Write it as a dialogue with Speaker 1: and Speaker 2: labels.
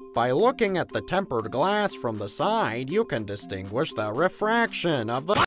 Speaker 1: By looking at the tempered glass from the side, you can distinguish the refraction of the